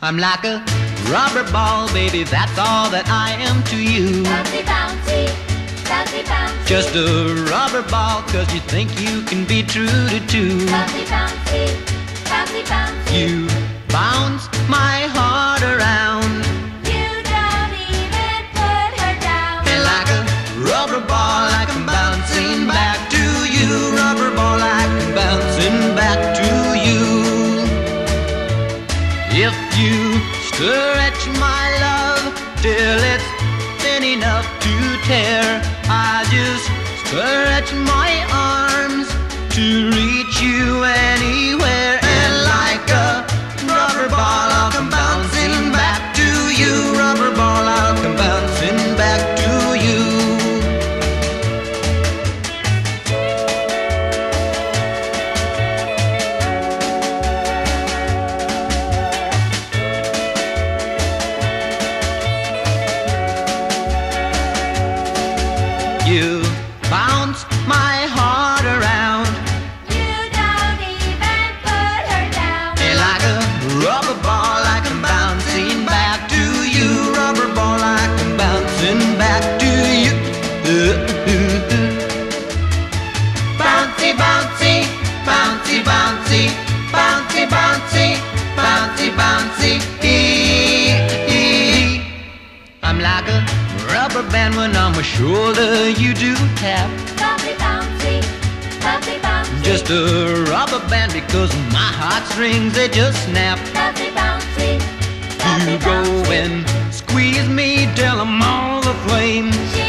I'm like a rubber ball, baby, that's all that I am to you. Bouncy, bouncy, bouncy, bouncy. Just a rubber ball, 'cause you think you can be true to two. Bouncy, bouncy, bouncy, bouncy. You bounce my heart around. You don't even put her down. And like a rubber ball, I come bouncing back to you. Rubber ball, I come bouncing back to you. If you stretch my love till it's thin enough to tear, I just stretch my arms to reach you anywhere. And like a rubber ball, I'll come bouncing back to you. Rubber ball, I'll come bouncing back to you. You bounce my heart around. You don't even put her down. And like a rubber ball, I come bouncing back to you. Rubber ball, I come bouncing back to you. Bouncy, bouncy, bouncy, bouncy, bouncy, bouncy, bouncy, bouncy. I'm like a rubber band when on my shoulder you do tap. Bouncy, bouncy, bouncy, bouncy. Just a rubber band because my heartstrings, they just snap. Bouncy, bouncy, You bouncy, go bouncy. and squeeze me till I'm all aflame. You